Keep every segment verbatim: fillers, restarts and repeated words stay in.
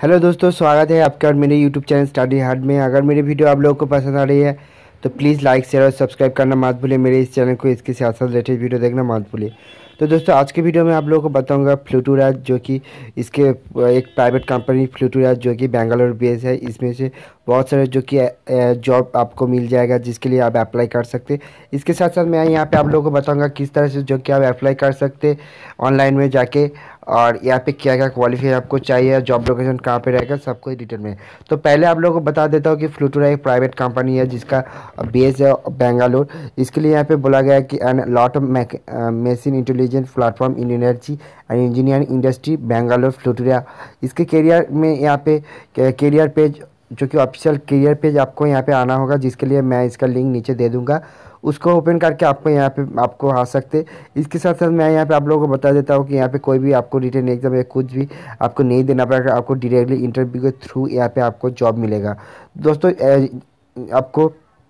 Hello दोस्तों, स्वागत है आपका और मेरे यूट्यूब चैनल स्टडी हार्ड में। अगर मेरी वीडियो आप लोगों को पसंद आ रही है तो प्लीज़ लाइक शेयर और सब्सक्राइब करना मत भूलिए। मेरे इस चैनल को इसके साथ साथ लेटेस्ट वीडियो देखना मत भूलिए। तो दोस्तों, आज के वीडियो में आप लोगों को बताऊंगा फ्लूटूराज, जो कि इसके एक प्राइवेट कंपनी फ्लूटूराज जो कि बेंगलोर बेस है। इसमें से बहुत सारे जो कि जॉब आपको मिल जाएगा जिसके लिए आप अप्लाई कर सकते। इसके साथ साथ मैं यहाँ पे आप लोगों को बताऊंगा किस तरह से जो कि आप अप्लाई कर सकते ऑनलाइन में जाके, और यहाँ पे क्या क्या क्वालिफिकेशन आपको चाहिए, जॉब लोकेशन कहाँ पे रहेगा, सब कुछ डिटेल में। तो पहले आप लोगों को बता देता हूँ कि फ्लूटूरा एक प्राइवेट कंपनी है जिसका बेस है बेंगलोर। इसके लिए यहाँ पे बोला गया है कि an lot of machine intelligence platform in energy and engineering industry Bangalore Flutura. इसके करियर में यहाँ पे करियर पेज जो कि ऑफिशियल करियर पेज आपको यहाँ पे आना होगा, जिसके लिए मैं इसका लिंक नीचे दे दूँगा। उसको ओपन करके आपको यहाँ पे आपको आ सकते। इसके साथ साथ मैं यहाँ पे आप लोगों को बता देता हूँ कि यहाँ पे कोई भी आपको रिटन एग्जाम या कुछ भी आपको नहीं देना पड़ेगा। आपको डायरेक्टली इंटरव्यू के थ्रू यहाँ पे आपको जॉब मिलेगा। दोस्तों, आपको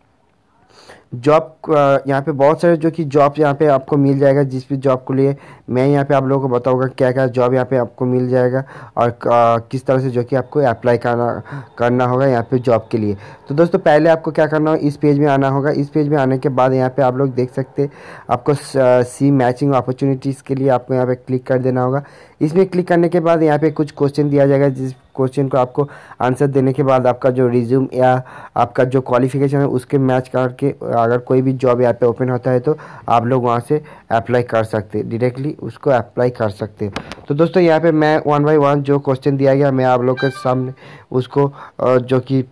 जॉब यहाँ पे बहुत सारे जो कि जॉब यहाँ पे आपको मिल जाएगा, जिस भी जॉब को लिए मैं यहाँ पे आप लोगों को बताऊंगा क्या क्या जॉब यहाँ पे आपको मिल जाएगा और किस तरह से जो कि आपको अप्लाई करना करना होगा यहाँ पे जॉब के लिए। तो दोस्तों, पहले आपको क्या करना होगा, इस पेज में आना होगा। इस पेज में आने के बाद यहाँ पे आप लोग देख सकते आपको सी मैचिंग अपॉर्चुनिटीज़ के लिए आपको यहाँ पे क्लिक कर देना होगा। इसमें क्लिक करने के बाद यहाँ पे कुछ क्वेश्चन दिया जाएगा, जिस क्वेश्चन को आपको आंसर देने के बाद आपका जो रिज्यूम या आपका जो क्वालिफिकेशन है उसके मैच करके अगर कोई भी जॉब यहाँ पे ओपन होता है तो आप लोग वहाँ से अप्लाई कर सकते, डायरेक्टली उसको अप्लाई कर सकते। तो दोस्तों, यहाँ पे मैं वन बाय वन जो क्वेश्चन दिया गया मैं आप लोग के सामने उसको जो कि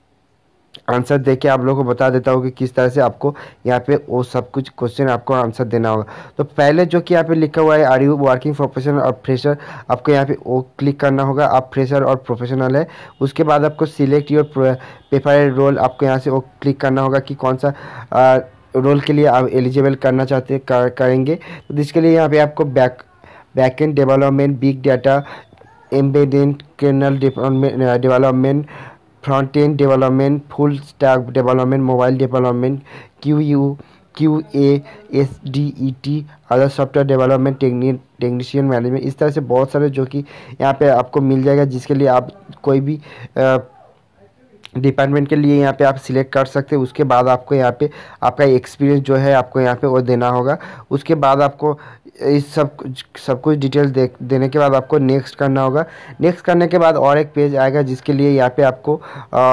आंसर दे के आप लोगों को बता देता हूँ कि किस तरह से आपको यहाँ पे वो सब कुछ क्वेश्चन आपको आंसर देना होगा। तो पहले जो कि यहाँ पे लिखा हुआ है आर यू वर्किंग प्रोफेशनल और फ्रेशर, आपको यहाँ पे वो क्लिक करना होगा। आप फ्रेशर और प्रोफेशनल है। उसके बाद आपको सिलेक्ट योर प्रेफर्ड रोल, आपको यहाँ से वो क्लिक करना होगा कि कौन सा रोल के लिए आप एलिजिबल करना चाहते कर, करेंगे। तो इसके लिए यहाँ पे आपको back backend development, big data, embedded kernel development, front end development, full stack development, mobile development, Q U Q A S D E T, other software development, technician management, इस तरह से बहुत सारे जो कि यहाँ पे आपको मिल जाएगा, जिसके लिए आप कोई भी डिपार्टमेंट के लिए यहाँ पे आप सिलेक्ट कर सकते हैं। उसके बाद आपको यहाँ पे आपका एक्सपीरियंस जो है आपको यहाँ पे वो देना होगा। उसके बाद आपको इस सब कुछ सब कुछ डिटेल दे देने के बाद आपको नेक्स्ट करना होगा। नेक्स्ट करने के बाद और एक पेज आएगा, जिसके लिए यहाँ पे आपको आ,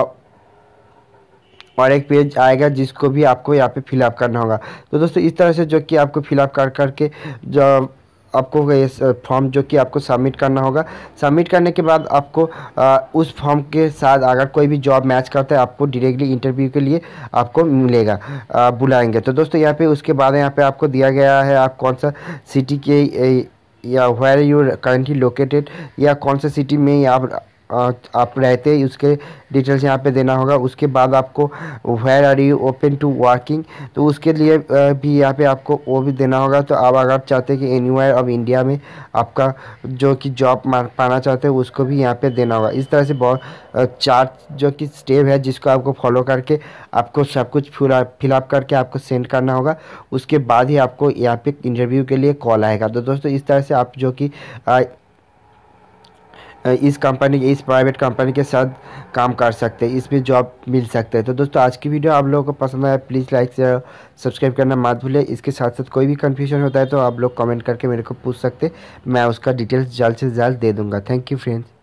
और एक पेज आएगा जिसको भी आपको यहाँ पे फिलअप करना होगा। तो दोस्तों, इस तरह से जो कि आपको फिलअप कर करके जो आपको ये फॉर्म जो कि आपको सबमिट करना होगा। सबमिट करने के बाद आपको आ, उस फॉर्म के साथ अगर कोई भी जॉब मैच करता है आपको डायरेक्टली इंटरव्यू के लिए आपको मिलेगा, आ, बुलाएंगे। तो दोस्तों, यहाँ पे उसके बाद यहाँ पे आपको दिया गया है आप कौन सा सिटी के या वेयर यू करंटली लोकेटेड, या कौन सा सिटी में आप आप रहते हैं उसके डिटेल्स यहाँ पे देना होगा। उसके बाद आपको where are you open to working, तो उसके लिए भी यहाँ पे आपको वो भी देना होगा। तो आप अगर चाहते हैं कि एनीवेयर ऑफ इंडिया में आपका जो कि जॉब पाना चाहते हैं उसको भी यहाँ पे देना होगा। इस तरह से बहुत चार जो कि स्टेप है जिसको आपको फॉलो करके आपको सब कुछ फिलअप करके आपको सेंड करना होगा। उसके बाद ही आपको यहाँ पे इंटरव्यू के लिए कॉल आएगा। तो दोस्तों, इस तरह से आप जो कि इस कंपनी इस प्राइवेट कंपनी के साथ काम कर सकते हैं, इसमें जॉब मिल सकता है। तो दोस्तों, आज की वीडियो आप लोगों को पसंद आया प्लीज़ लाइक शेयर सब्सक्राइब करना मत भूलिए। इसके साथ साथ कोई भी कन्फ्यूजन होता है तो आप लोग कमेंट करके मेरे को पूछ सकते, मैं उसका डिटेल्स जल्द से जल्द दे दूँगा। Thank you friends.